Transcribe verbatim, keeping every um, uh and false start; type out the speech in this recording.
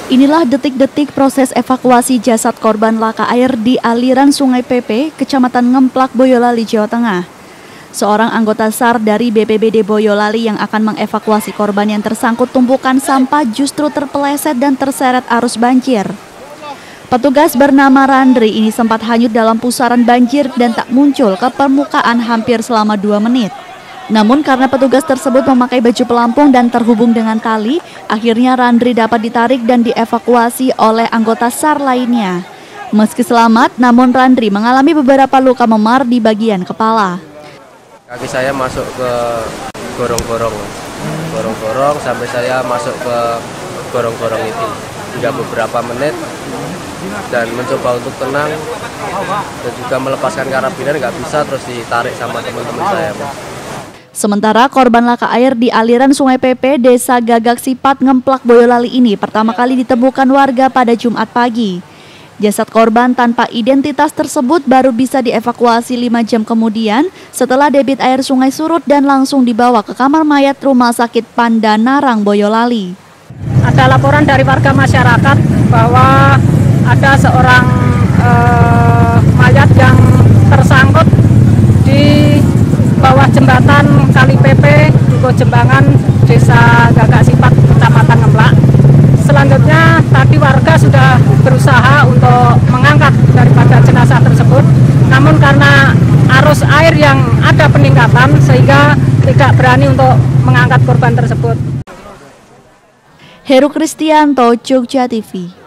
Inilah detik-detik proses evakuasi jasad korban laka air di aliran Sungai Pepe, Kecamatan Ngemplak, Boyolali, Jawa Tengah. Seorang anggota SAR dari B P B D Boyolali yang akan mengevakuasi korban yang tersangkut tumpukan sampah justru terpeleset dan terseret arus banjir. Petugas bernama Randri ini sempat hanyut dalam pusaran banjir dan tak muncul ke permukaan hampir selama dua menit. Namun karena petugas tersebut memakai baju pelampung dan terhubung dengan tali, akhirnya Randri dapat ditarik dan dievakuasi oleh anggota SAR lainnya. Meski selamat, namun Randri mengalami beberapa luka memar di bagian kepala. Kaki saya masuk ke gorong-gorong, gorong-gorong sampai saya masuk ke gorong-gorong itu. Hingga beberapa menit dan mencoba untuk tenang dan juga melepaskan karabiner nggak bisa, terus ditarik sama teman-teman saya. Sementara korban laka air di aliran Sungai Pepe, Desa Gagak Sipat, Ngemplak, Boyolali ini pertama kali ditemukan warga pada Jumat pagi. Jasad korban tanpa identitas tersebut baru bisa dievakuasi lima jam kemudian setelah debit air sungai surut dan langsung dibawa ke kamar mayat Rumah Sakit Pandanarang, Boyolali. Ada laporan dari warga masyarakat bahwa ada seorang eh, mayat yang tersangkut di bawah jembatan Kali Pepe, Dukuh Jembangan, Desa Gagak Sipat, Kecamatan Ngemplak. Selanjutnya tadi warga sudah berusaha untuk mengangkat daripada jenazah tersebut, namun karena arus air yang ada peningkatan sehingga tidak berani untuk mengangkat korban tersebut. Heru Kristianto, Jogja T V.